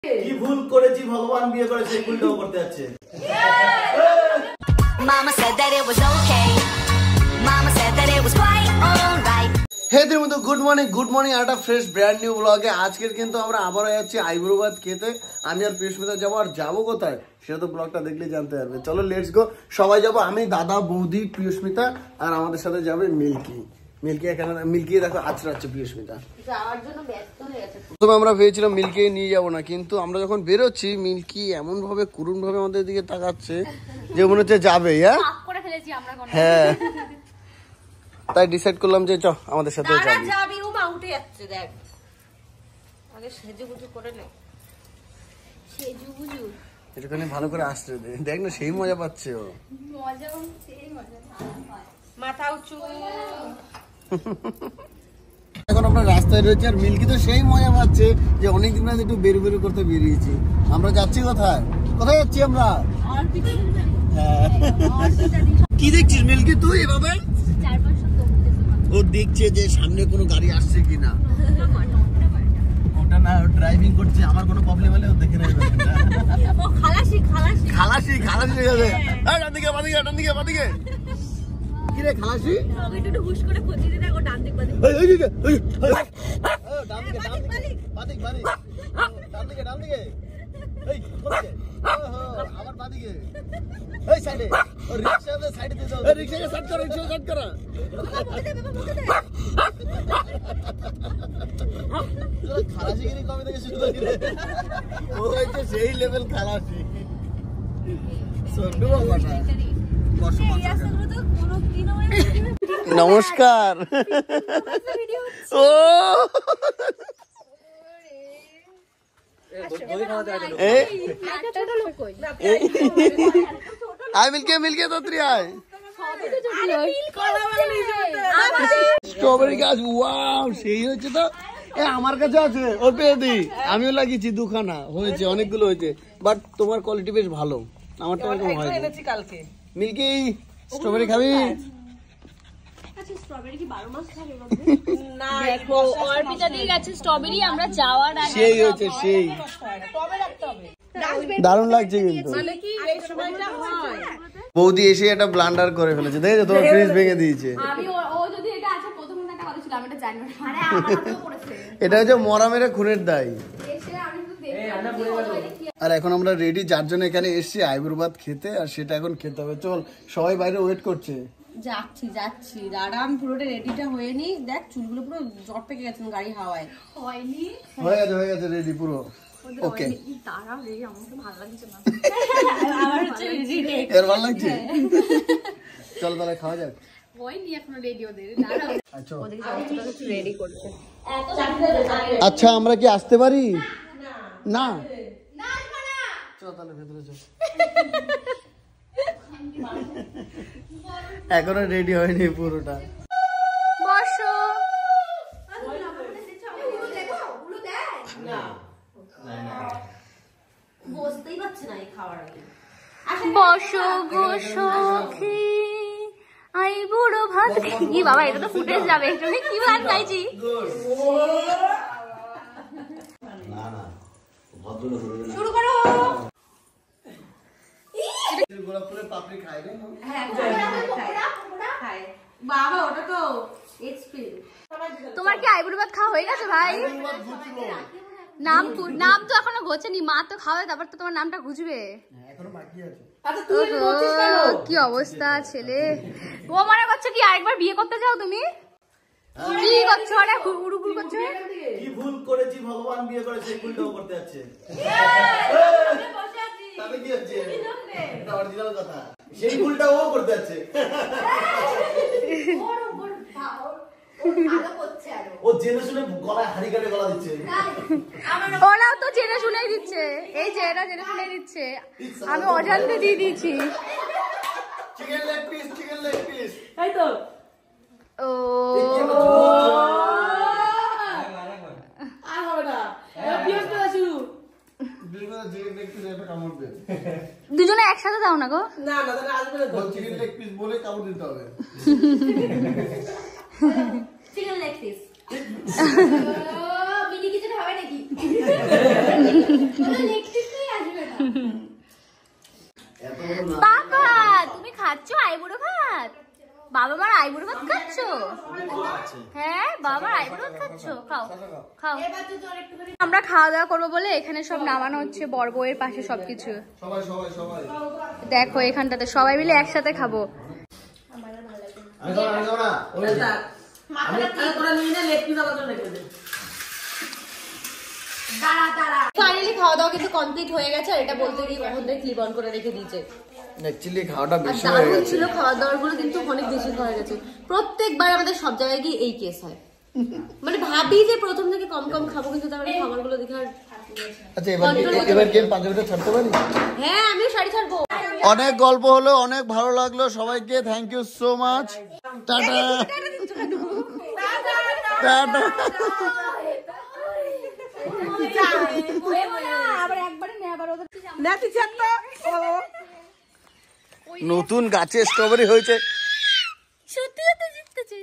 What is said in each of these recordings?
কি ভুল করেছি ভগবান বিয়ে করে সেই ভুলটাও করতে যাচ্ছে। Mama said that it was okay. Mama said that it was quite alright. হেদের মতো গুড মর্নিং একটা ফ্রেশ ব্র্যান্ড নিউ ব্লগে। আজকের কিন্তু আমরা আবারও যাচ্ছি আইবুড়ো ভাত খেতে। আমি আর পিউষ্মিতা যাবো, আর যাবো কোথায় সেটা তো ব্লগটা দেখলে জানতে পারবে। চলো লেটস গো, সবাই যাবো, আমি, দাদা, বৌদি, পিউষ্মিতা আর আমাদের সাথে যাবে মিল্কি। মিল্কি দেখো আচড়াচ্ছে পিউষ্মিতা। প্রথমে আমরা ভেবেছিলাম মিল্কি নিয়ে যাবো না, কিন্তু আমরা যখন বেরোচ্ছি মিল্কি এমন ভাবে করুণ ভাবে আমাদের দিকে তাকাচ্ছে যে মনে হচ্ছে যাবে। হ্যাঁ, তাই ডিসাইড করলাম যে চ আমাদের সাথে যাবি। ও মা উঠে যাচ্ছে, দেখ আগে সেজুগুজু করে নে। সেজুগুজু এটাখানে ভালো করে আসতে দে, দেখ না সেই মজা পাচ্ছে ও। মজা হচ্ছে, মজা মাথা উঁচু। এখন আমরা রাস্তায় রয়েছি আর মিল্কি তো সেই মজা পাচ্ছে যে অনেকদিন আগে একটু বেরু বেরু করতে বেরিয়েছি। আমরা যাচ্ছি কোথায় যাচ্ছি আমরা? হ্যাঁ, কি দেখছিস মিল্কি তুই এভাবে? ও দেখছে যে সামনে কোনো গাড়ি আসছে কিনা। ওটা না ড্রাইভিং করছে, আমার কোনো প্রবলেম হলে ও দেখে নেবে। ও খালাসি খালাসি খালাসি খালাসি হয়ে যাবে। এই ডান দিকে বাঁ দিকে কি রে খালাসি? ওকে একটু হুশ করে খোঁজি দে, দেখো ডান দিক বাদিক। এই ডান দিকে এই কোথায়? ওহো আমার বাঁ দিকে, এই সাইডে। ও রিকশাতে সাইডে দিয়ে দাও, এই রিকশাকে সাইড করো। খালাসিগিরি কবে থেকে শুরু করে? ও হচ্ছে সেই লেভেল খালাসি। সন্ডু বাবা না নমস্কার। ও মিলকে তোত্রি আয়। স্ট্রবেরি গাছ, ওয়াও সেই হচ্ছে তো। আমার কাছে আছে, ও পেয়ে দি, আমিও লাগিয়েছি দুখানা, হয়েছে অনেকগুলো হয়েছে। বাট তোমার কোয়ালিটি বেশ ভালো, আমারটা এরকম হয়। মিল্কি স্ট্রবেরি খাবি? দারুণ লাগছে কিন্তু। বৌদি এসে একটা ব্লান্ডার করে ফেলেছে, দেখেছো তোমার ফ্রিজ ভেঙে দিয়েছে। এটা হচ্ছে মরা মেরে খুনের দায়। আর এখন আমরা রেডি, যার জন্য এখানে এসছি আইবুড়ো ভাত খেতে, আর সেটা এখন খেতে হবে। চল, সবাই বাইরে ওয়েট করছে। যাচ্ছি দাঁড়াম, পুরোটা রেডিটা হয়ে নি। দেখ চুলগুলো পুরো জট পেকে গেছে গাড়ি হাওয়ায়। হয়ে গেছে রেডি পুরো। ওকে, দাঁড়াও রে, আমার তো ভালো লাগছে না। এর ভালো লাগছে। চল তাহলে খাওয়া যাক। আচ্ছা আমরা কি আসতে পারি? না চল তাহলে ভেতরে চল। এখনো রেডি হয়নি পুরোটা। বসো। বসতেই পারছে না এই খাওয়ার আগে। বসো গো সখী আইবুড়ো ভাত। কি বাবা, এটা তো ফুটেজ যাবে। তুমি কি ভাত খাইছি? শুরু করো। গোলাপ ফুলের পাপড়ি খায় না? হ্যাঁ খায় বাবা, ওটা তো এক্সপেরিয়েন্স। তোমার কি আইবুড়ো ভাত খাওয়া হয়ে গেছে ভাই? নাম তো এখনো ঘোচেনি, মা তো খাওয়াবে, তারপর তো তোমার নামটা ঘুচবে। কি অবস্থা ছেলে। ও মনে করছো কি আরেকবার বিয়ে করতে যাও তুমি? কি করছো? আরে হুড়ুহুড়ু করছো। কি ভুল করেছি ভগবান বিয়ে করে সেই ভুলটাও করতে যাচ্ছে। তবে কি হচ্ছে? এটা অরিজিনাল কথা, সেই ভুলটাও করতে যাচ্ছে। ও জেনে শুনে গলায় হাড়ি কাটে গলা দিচ্ছে। ওরাও তো জেনে শুনেই দিচ্ছে, এই যে এরা জেনে শুনেই দিচ্ছে, আমি অজান্তে দিয়ে দিয়েছি। চিকেন লেগ পিস এই তো। ও আর হবে না, বিয়ে করে শুরু। দুজনে একসাথে দাও না গো। না তাহলে আসবে না তো। চিকেন লেগ পিস বলে কামড় দিতে হবে। Chicken leg piece. Mini kitchen হবে নাকি? বাবা তুমি খাচ্ছ আইবুড়ো ভাত? বাবা মার আইবুড়ো ভাত খাচ্ছ? হ্যাঁ বাবার আইবুড়ো ভাত খাচ্ছ, খাও খাও। আমরা খাওয়া দাওয়া করবো বলে এখানে সব নামানো হচ্ছে, বর বউয়ের পাশে সবকিছু। দেখো এখানটাতে সবাই মিলে একসাথে খাবো। ফাইনালি খাওয়া দাওয়া কিন্তু কমপ্লিট হয়ে গেছে, আর এটা বলতে গিয়ে মহনদের ক্লিপ অন করে রেখে দিয়েছে। অ্যাকচুয়ালি খাওয়াটা বেশি হয়ে গেছে, ছিল খাওয়া দাওয়ার গুলো কিন্তু অনেক বেশি হয়ে গেছে। প্রত্যেকবার আমাদের সব জায়গায় গিয়ে এই কেস হয়, মানে ভাবি যে প্রথম থেকে কম কম খাবো, কিন্তু তারপরে খাবারগুলো দেখে আর। আচ্ছা এবার কি পাঞ্জাবিটা ছাড়তে পারি? হ্যাঁ আমিও শাড়ি ছাড়বো। অনেক গল্প হলো, অনেক ভালো লাগলো, সবাইকে থ্যাংক ইউ সো মাচ। টাটা টাটা। নতুন গাছে স্ট্রবেরি হয়েছে। সত্যি তো জিততেছে।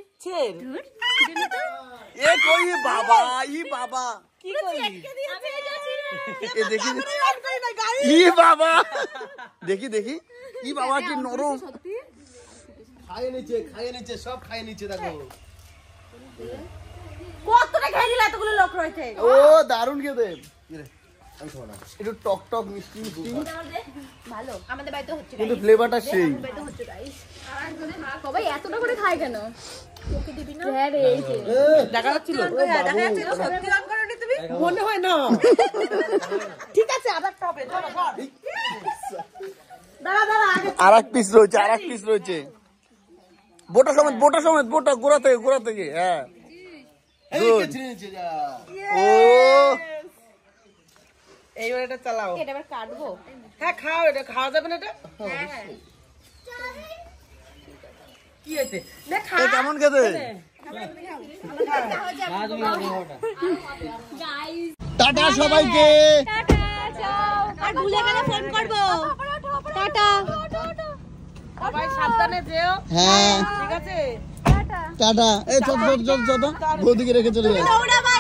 এ কই বাবা, ই বাবা কি করলি? আমি যাচ্ছি না। এ দেখি, ই বাবা দেখি দেখি, ই বাবা কি নরম। খাইয়ে নিচে সব খাইয়ে নিচে। দেখো কতটা খেয়ে দিল, এতগুলো লোক রয়েছে। ও দারুণ খেতে, একটু টক টক মিষ্টি মিষ্টি ভালো। আমাদের বাড়িতে হচ্ছে কিন্তু ফ্লেভারটা সেই। সবাই এতটা করে খায় কেন? ওকে দিবি না? হ্যাঁ রে, এই যে দেখা যাচ্ছিল সত্যি রাগ করনি তুমি? মনে হয় না। ঠিক আছে আবার টপে দাঁড়া দাঁড়া আগে আর এক পিস রয়েছে, বোটা সমেত বোটা গোড়া থেকে হ্যাঁ। ও এইবার এটা চালাও। এটা আবার কাটবো। হ্যাঁ খাও, এটা খাওয়া যাবে না এটা? কি হয়েছে দেখ খা। কেমন খেতে? টাটা সবাইকে, আর ভুলে গেলে ফোন করবো। টাটা। সবাই সাবধানে যেও। হ্যাঁ ঠিক আছে টাটা। এই চল বৌদিকে রেখে চলে যাই।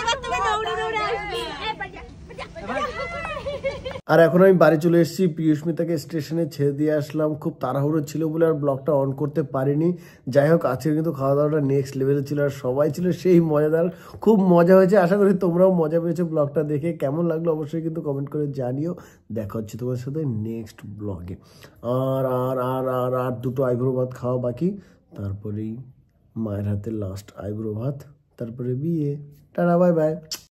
আর এখন আমি বাড়ি চলে এসেছি, পিয়ুষ্মিতাকে স্টেশনে ছেড়ে দিয়ে আসলাম। খুব তাড়াহুড়ো ছিল বলে আর ব্লগটা অন করতে পারিনি। যাই হোক আজকে কিন্তু খাওয়া দাওয়াটা নেক্সট লেভেলে ছিল, আর সবাই ছিল সেই মজাদার, খুব মজা হয়েছে। আশা করি তোমরাও মজা পেয়েছো ব্লগটা দেখে। কেমন লাগলো অবশ্যই কিন্তু কমেন্ট করে জানিও। দেখা হচ্ছে তোমার সাথে নেক্সট ব্লগে। আর আর আর আর আর দুটো আইব্রো ভাত খাওয়া বাকি, তারপরেই মায়ের হাতে লাস্ট আইব্রো ভাত, তারপরে বিয়ে। টাটা বাই বাই।